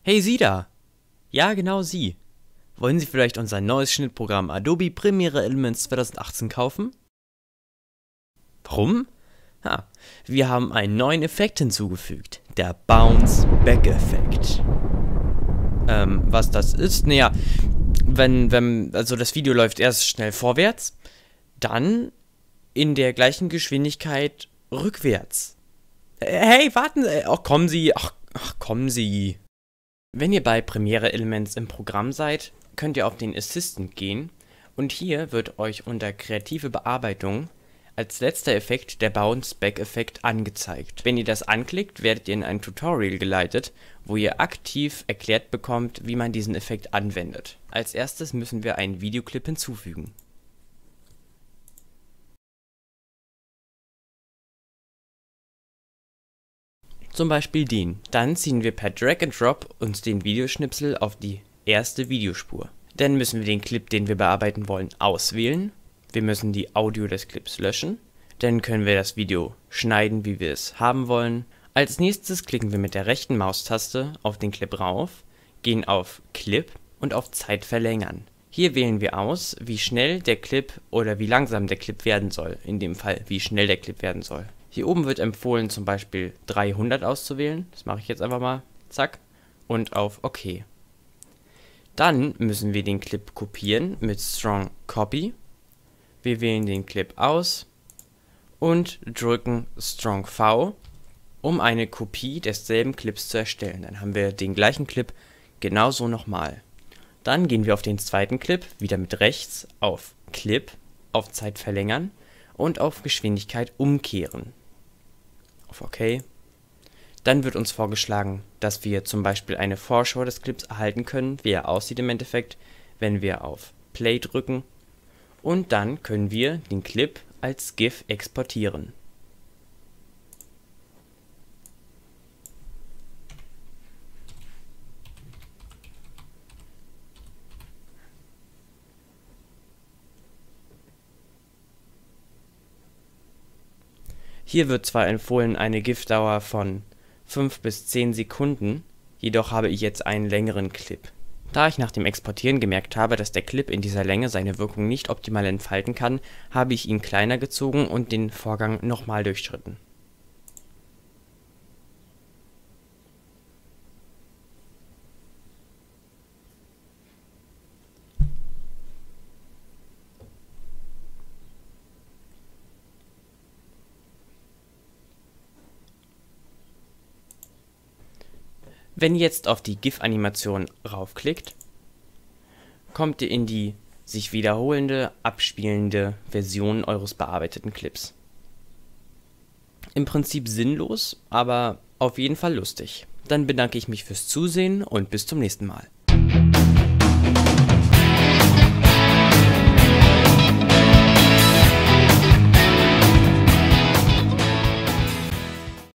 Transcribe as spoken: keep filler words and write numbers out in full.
Hey Sie da! Ja, genau Sie. Wollen Sie vielleicht unser neues Schnittprogramm Adobe Premiere Elements zweitausendachtzehn kaufen? Warum? Ha, wir haben einen neuen Effekt hinzugefügt, der Bounce Back Effekt. Ähm, was das ist? Naja, wenn, wenn, also das Video läuft erst schnell vorwärts, dann in der gleichen Geschwindigkeit rückwärts. Äh, Hey, warten Sie! Ach, kommen Sie! Ach, ach, kommen Sie! Wenn ihr bei Premiere Elements im Programm seid, könnt ihr auf den Assistant gehen und hier wird euch unter kreative Bearbeitung als letzter Effekt der Bounce Back Effekt angezeigt. Wenn ihr das anklickt, werdet ihr in ein Tutorial geleitet, wo ihr aktiv erklärt bekommt, wie man diesen Effekt anwendet. Als erstes müssen wir einen Videoclip hinzufügen. Zum Beispiel den. Dann ziehen wir per Drag and Drop uns den Videoschnipsel auf die erste Videospur. Dann müssen wir den Clip, den wir bearbeiten wollen, auswählen. Wir müssen die Audio des Clips löschen. Dann können wir das Video schneiden, wie wir es haben wollen. Als nächstes klicken wir mit der rechten Maustaste auf den Clip rauf, gehen auf Clip und auf Zeit verlängern. Hier wählen wir aus, wie schnell der Clip oder wie langsam der Clip werden soll. In dem Fall, wie schnell der Clip werden soll. Hier oben wird empfohlen, zum Beispiel dreihundert auszuwählen. Das mache ich jetzt einfach mal. Zack. Und auf OK. Dann müssen wir den Clip kopieren mit Strong Copy. Wir wählen den Clip aus und drücken Strong V, um eine Kopie desselben Clips zu erstellen. Dann haben wir den gleichen Clip genauso nochmal. Dann gehen wir auf den zweiten Clip, wieder mit rechts auf Clip, auf Zeit verlängern und auf Geschwindigkeit umkehren. Auf OK. Dann wird uns vorgeschlagen, dass wir zum Beispiel eine Vorschau des Clips erhalten können, wie er aussieht im Endeffekt, wenn wir auf Play drücken. Und dann können wir den Clip als GIF exportieren. Hier wird zwar empfohlen eine GIF-Dauer von fünf bis zehn Sekunden, jedoch habe ich jetzt einen längeren Clip. Da ich nach dem Exportieren gemerkt habe, dass der Clip in dieser Länge seine Wirkung nicht optimal entfalten kann, habe ich ihn kleiner gezogen und den Vorgang nochmal durchschritten. Wenn ihr jetzt auf die GIF-Animation raufklickt, kommt ihr in die sich wiederholende, abspielende Version eures bearbeiteten Clips. Im Prinzip sinnlos, aber auf jeden Fall lustig. Dann bedanke ich mich fürs Zusehen und bis zum nächsten Mal.